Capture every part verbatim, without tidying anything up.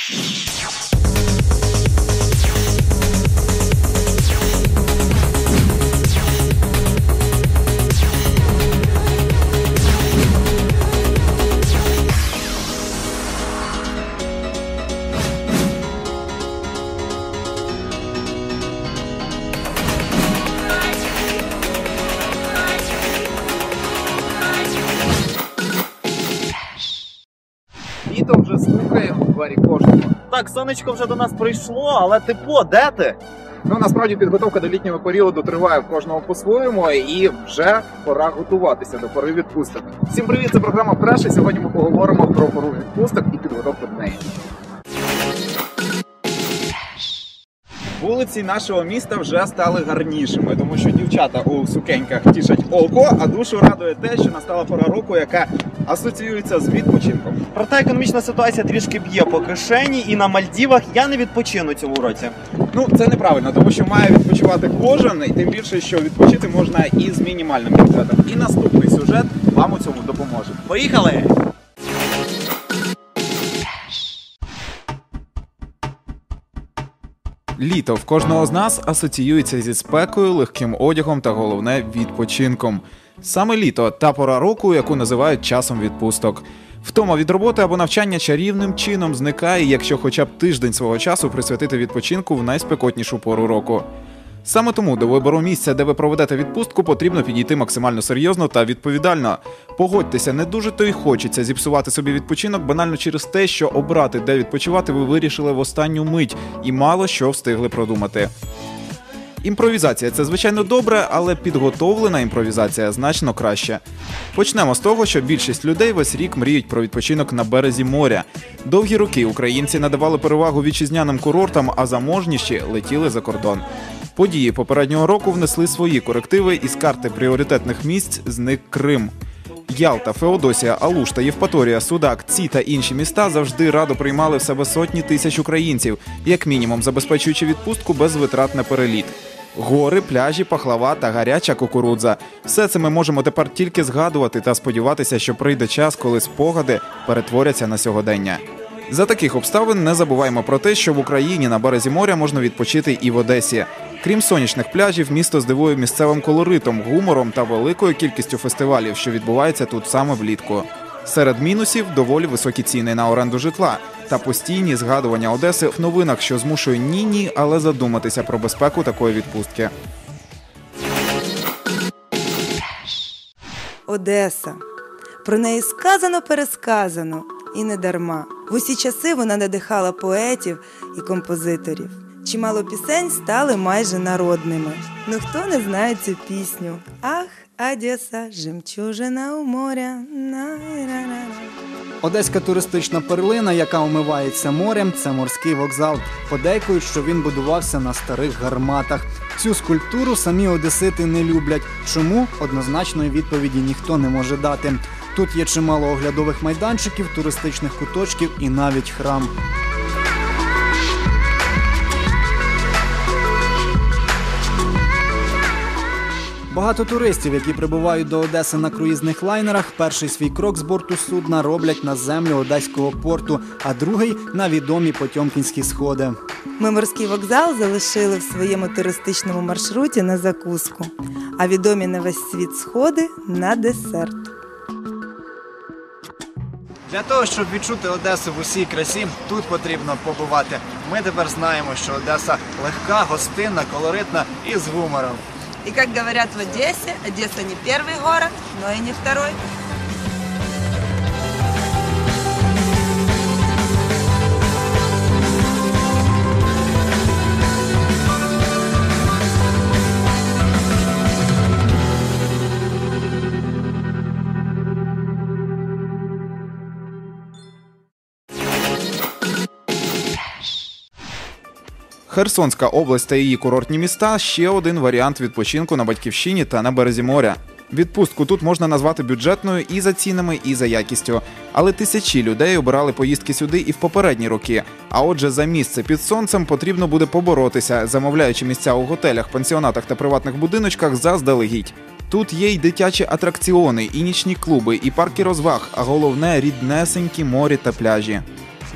Літо вже стукає у двері кожного. Так, сонечко вже до нас прийшло, але тепло, де ти? Ну, насправді, підготовка до літнього періоду триває в кожного по-своєму, і вже пора готуватися до пори відпусток. Всім привіт, це програма «Фреш», і сьогодні ми поговоримо про пору відпусток і підготовку до неї. Вулиці нашого міста вже стали гарнішими, тому що дівчата у сукеньках тішать око, а душу радує те, що настала пора року, яка асоціюється з відпочинком. Проте економічна ситуація трішки б'є по кишені, і на Мальдівах я не відпочину цьому році. Ну, це неправильно, тому що має відпочивати кожен, і тим більше, що відпочити можна і з мінімальним бюджетом. І наступний сюжет вам у цьому допоможе. Поїхали! Літо в кожного з нас асоціюється зі спекою, легким одягом та, головне, відпочинком. Саме літо – та пора року, яку називають часом відпусток. Втома від роботи або навчання чарівним чином зникає, якщо хоча б тиждень свого часу присвятити відпочинку в найспекотнішу пору року. Саме тому до вибору місця, де ви проведете відпустку, потрібно підійти максимально серйозно та відповідально. Погодьтеся, не дуже то й хочеться зіпсувати собі відпочинок банально через те, що обрати, де відпочивати, ви вирішили в останню мить і мало що встигли продумати. Імпровізація – це, звичайно, добре, але підготовлена імпровізація значно краще. Почнемо з того, що більшість людей весь рік мріють про відпочинок на березі моря. Довгі роки українці надавали перевагу вітчизняним курортам, а заможніші летіли за кордон. Події попереднього року внесли свої корективи, і з карти пріоритетних місць зник Крим. Ялта, Феодосія, Алушта, Євпаторія, Судак, ці та інші міста завжди радо приймали в себе сотні тисяч українців, як мінімум забезпечуючи відпустку без витрат на переліт. Гори, пляжі, пахлава та гаряча кукурудза – все це ми можемо тепер тільки згадувати та сподіватися, що прийде час, коли спогади перетворяться на сьогодення. За таких обставин не забуваємо про те, що в Україні на березі моря можна відпочити і в Одесі. Крім сонячних пляжів, місто здивує місцевим колоритом, гумором та великою кількістю фестивалів, що відбуваються тут саме влітку. Серед мінусів – доволі високі ціни на оренду житла та постійні згадування Одеси в новинах, що змушує ні-ні, але задуматися про безпеку такої відпустки. Одеса. Про неї сказано-пересказано. І не дарма. В усі часи вона надихала поетів і композиторів. Чимало пісень стали майже народними. Ну хто не знає цю пісню? Ах, Одеса, жемчужина у моря. Одеська туристична перлина, яка омивається морем, це морський вокзал. Подейкують, що він будувався на старих гарматах. Цю скульптуру самі одесити не люблять. Чому? Однозначної відповіді ніхто не може дати. Тут є чимало оглядових майданчиків, туристичних куточків і навіть храм. Багато туристів, які прибувають до Одеси на круїзних лайнерах, перший свій крок з борту судна роблять на землю Одеського порту, а другий – на відомі Потьомкінські сходи. Ми морський вокзал залишили в своєму туристичному маршруті на закуску, а відомі на весь світ сходи – на десерт. Для того, щоб відчути Одесу в усій красі, тут потрібно побувати. Ми тепер знаємо, що Одеса легка, гостинна, колоритна і з гумором. И, как говорят в Одессе, Одесса не первый город, но и не второй. Херсонська область та її курортні міста – ще один варіант відпочинку на батьківщині та на березі моря. Відпустку тут можна назвати бюджетною і за цінами, і за якістю. Але тисячі людей обирали поїздки сюди і в попередні роки. А отже, за місце під сонцем потрібно буде поборотися, замовляючи місця у готелях, пансіонатах та приватних будиночках заздалегідь. Тут є й дитячі атракціони, і нічні клуби, і парки розваг, а головне – ріднесенькі морі та пляжі.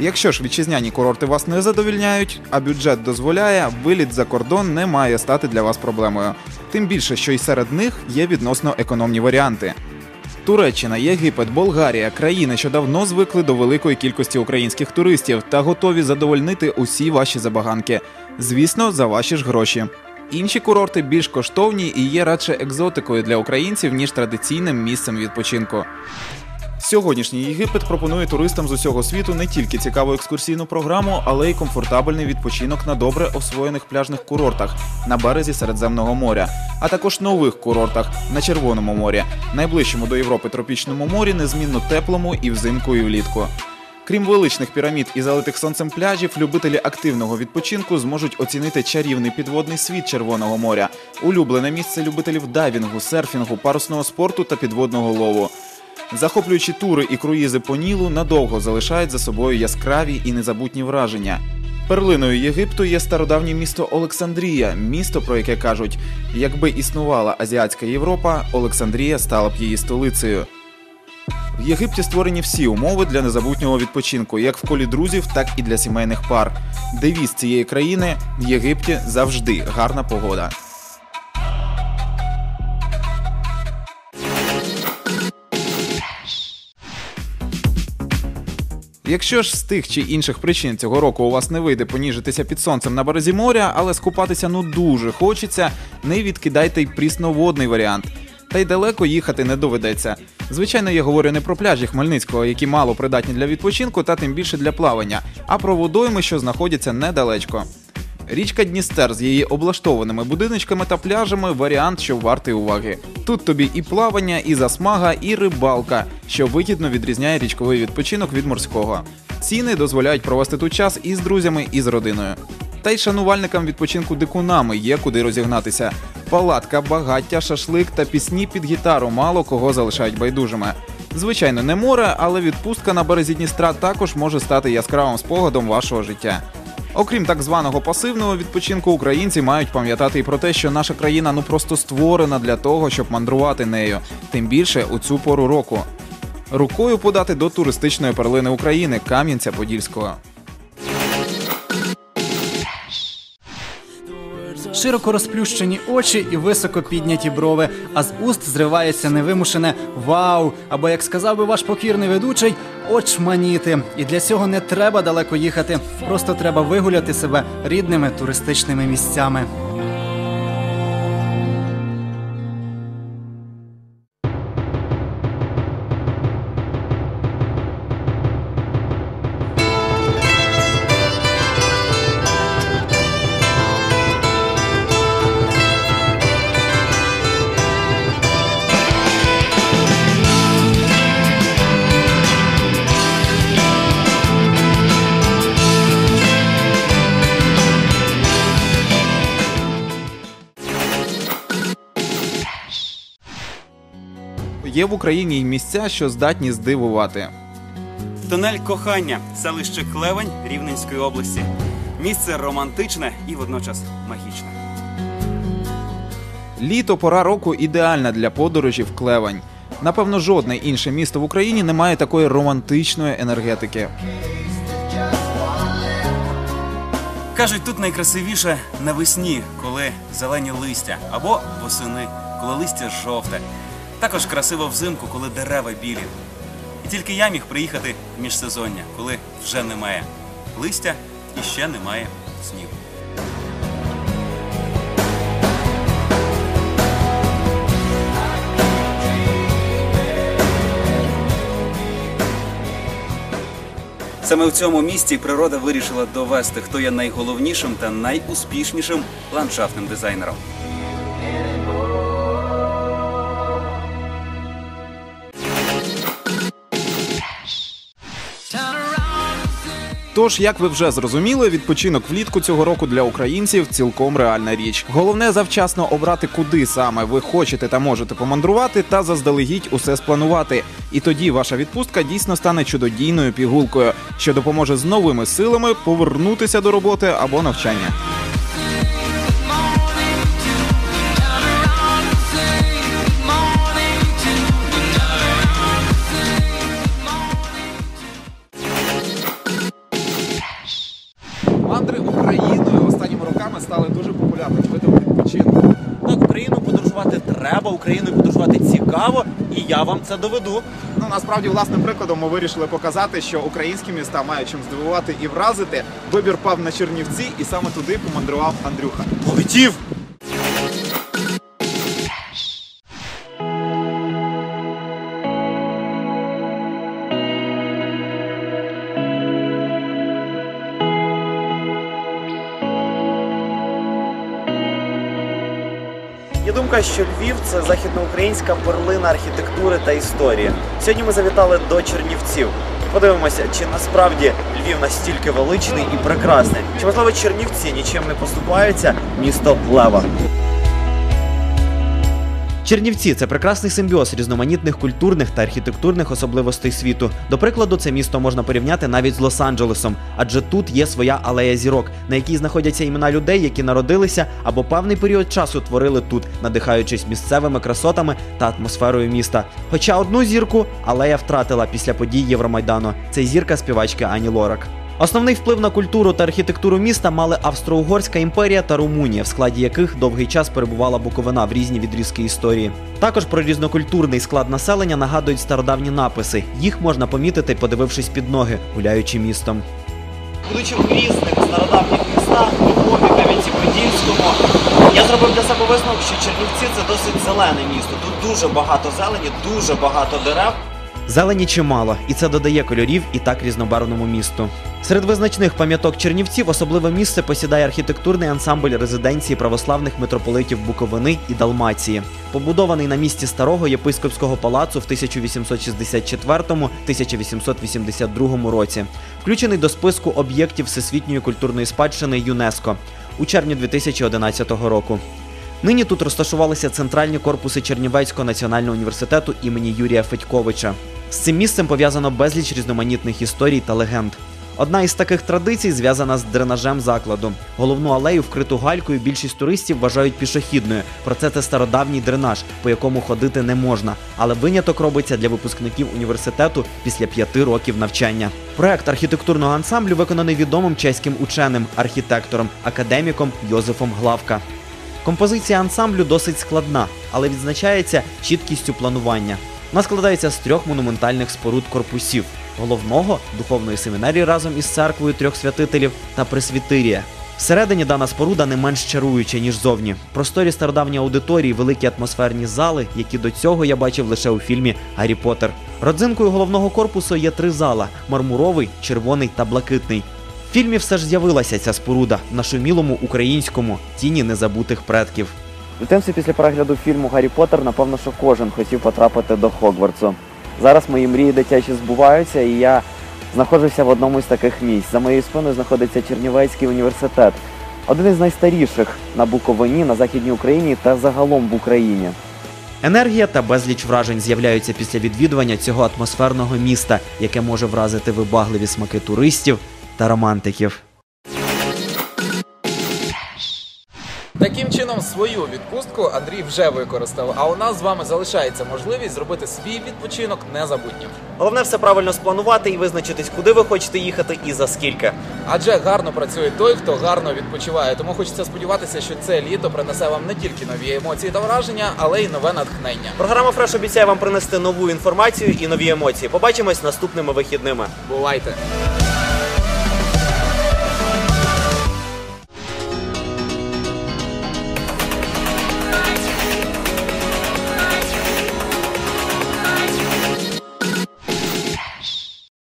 Якщо ж вітчизняні курорти вас не задовільняють, а бюджет дозволяє, виліт за кордон не має стати для вас проблемою. Тим більше, що й серед них є відносно економні варіанти. Туреччина, Єгипет, Болгарія – країни, що давно звикли до великої кількості українських туристів та готові задовольнити усі ваші забаганки. Звісно, за ваші ж гроші. Інші курорти більш коштовні і є радше екзотикою для українців, ніж традиційним місцем відпочинку. Сьогоднішній Єгипет пропонує туристам з усього світу не тільки цікаву екскурсійну програму, але й комфортабельний відпочинок на добре освоєних пляжних курортах на березі Середземного моря, а також нових курортах на Червоному морі, найближчому до Європи тропічному морі, незмінно теплому і взимку, і влітку. Крім величних пірамід і залитих сонцем пляжів, любителі активного відпочинку зможуть оцінити чарівний підводний світ Червоного моря, улюблене місце любителів дайвінгу, серфінгу, парусного спорту та підводного лову. Захоплюючі тури і круїзи по Нілу надовго залишають за собою яскраві і незабутні враження. Перлиною Єгипту є стародавнє місто Олександрія, місто, про яке кажуть, якби існувала азіатська Європа, Олександрія стала б її столицею. В Єгипті створені всі умови для незабутнього відпочинку, як в колі друзів, так і для сімейних пар. Девіз цієї країни – в Єгипті завжди гарна погода. Якщо ж з тих чи інших причин цього року у вас не вийде поніжитися під сонцем на березі моря, але скупатися ну дуже хочеться, не відкидайте й прісноводний варіант. Та й далеко їхати не доведеться. Звичайно, я говорю не про пляжі Хмельницького, які мало придатні для відпочинку та тим більше для плавання, а про водойми, що знаходяться недалечко. Річка Дністер з її облаштованими будиночками та пляжами – варіант, що вартий уваги. Тут тобі і плавання, і засмага, і рибалка, що вигідно відрізняє річковий відпочинок від морського. Ціни дозволяють провести тут час і з друзями, і з родиною. Та й шанувальникам відпочинку дикунами є куди розігнатися. Палатка, багаття, шашлик та пісні під гітару мало кого залишають байдужими. Звичайно, не море, але відпустка на березі Дністра також може стати яскравим спогадом вашого життя. Окрім так званого пасивного відпочинку, українці мають пам'ятати і про те, що наша країна ну просто створена для того, щоб мандрувати нею. Тим більше у цю пору року. Рукою подати до туристичної перлини України – Кам'янця-Подільського. Широко розплющені очі і високо підняті брови, а з уст зривається невимушене «Вау!» або, як сказав би ваш покірний ведучий, «Очманіти». І для цього не треба далеко їхати, просто треба вигуляти себе рідними туристичними місцями. Є в Україні й місця, що здатні здивувати. Тунель кохання, селище Клевень Рівненської області. Місце романтичне і водночас магічне. Літо – пора року ідеальна для подорожі в Клевень. Напевно, жодне інше місто в Україні не має такої романтичної енергетики. Кажуть, тут найкрасивіше навесні, коли зелені листя, або восени, коли листя жовте. Також красиво взимку, коли дерева білі. І тільки я міг приїхати в міжсезоння, коли вже немає листя і ще немає снігу. Саме в цьому місці природа вирішила довести, хто є найголовнішим та найуспішнішим ландшафтним дизайнером. Тож, як ви вже зрозуміли, відпочинок влітку цього року для українців – цілком реальна річ. Головне – завчасно обрати, куди саме ви хочете та можете помандрувати, та заздалегідь усе спланувати. І тоді ваша відпустка дійсно стане чудодійною пігулкою, що допоможе з новими силами повернутися до роботи або навчання. мандри Україною останніми роками стали дуже популярним видом відпочинку. Так, Україну подорожувати треба, Україною подорожувати цікаво, і я вам це доведу. Ну, насправді, власним прикладом ми вирішили показати, що українські міста мають чим здивувати і вразити. Вибір пав на Чернівці, і саме туди помандрував Андрюха. Полетів! Є думка, що Львів – це західноукраїнська перлина архітектури та історії. Сьогодні ми завітали до Чернівців. Подивимося, чи насправді Львів настільки величний і прекрасний. Чи, можливо, Чернівці нічим не поступаються місто Лева. Чернівці – це прекрасний симбіоз різноманітних культурних та архітектурних особливостей світу. До прикладу, це місто можна порівняти навіть з Лос-Анджелесом, адже тут є своя алея зірок, на якій знаходяться імена людей, які народилися або певний період часу творили тут, надихаючись місцевими красотами та атмосферою міста. Хоча одну зірку алея втратила після подій Євромайдану – це зірка співачки Ані Лорак. Основний вплив на культуру та архітектуру міста мали Австро-Угорська імперія та Румунія, в складі яких довгий час перебувала Буковина в різні відрізки історії. Також про різнокультурний склад населення нагадують стародавні написи. Їх можна помітити, подивившись під ноги, гуляючи містом. Будучи в різних стародавніх містах, Львові, Кам'янці-Подільському, я зробив для себе висновок, що Чернівці – це досить зелене місто. Тут дуже багато зелені, дуже багато дерев. Зелені чимало, і це додає кольорів і так різнобарвному місту. Серед визначних пам'яток Чернівців особливе місце посідає архітектурний ансамбль резиденції православних митрополитів Буковини і Далмації. Побудований на місці старого єпископського палацу в тисяча вісімсот шістдесят четвертому - тисяча вісімсот вісімдесят другому році. Включений до списку об'єктів Всесвітньої культурної спадщини ЮНЕСКО у червні дві тисячі одинадцятого року. Нині тут розташувалися центральні корпуси Чернівецького національного університету імені Юрія Федьковича. З цим місцем пов'язано безліч різноманітних історій та легенд. Одна із таких традицій зв'язана з дренажем закладу. Головну алею, вкриту галькою, більшість туристів вважають пішохідною. Проте це стародавній дренаж, по якому ходити не можна. Але виняток робиться для випускників університету після п'яти років навчання. Проект архітектурного ансамблю виконаний відомим чеським ученим, архітектором, академіком Йозефом Главка. Композиція ансамблю досить складна, але відзначається чіткістю планування. Вона складається з трьох монументальних споруд корпусів – головного, духовної семінарії разом із церквою трьох святителів та пресвітерія. Всередині дана споруда не менш чаруюча, ніж зовні. Просторі стародавні аудиторії, великі атмосферні зали, які до цього я бачив лише у фільмі «Гаррі Поттер». Родзинкою головного корпусу є три зала – мармуровий, червоний та блакитний. В фільмі все ж з'явилася ця споруда в нашумілому українському «Тіні незабутих предків». У темпі після перегляду фільму «Гаррі Поттер» напевно, що кожен хотів потрапити до Хогвартсу. Зараз мої мрії дитячі збуваються, і я знаходжуся в одному з таких місць. За моєю спиною знаходиться Чернівецький університет. Один із найстаріших на Буковині, на Західній Україні та загалом в Україні. Енергія та безліч вражень з'являються після відвідування цього атмосферного міста, яке може вразити вибагливі смаки туристів та романтиків. Таким чином, свою відпустку Андрій вже використав, а у нас з вами залишається можливість зробити свій відпочинок незабутнім. Головне все правильно спланувати і визначитись, куди ви хочете їхати і за скільки. Адже гарно працює той, хто гарно відпочиває. Тому хочеться сподіватися, що це літо принесе вам не тільки нові емоції та враження, але й нове натхнення. Програма «Фреш» обіцяє вам принести нову інформацію і нові емоції. Побачимось наступними вихідними. Бувайте!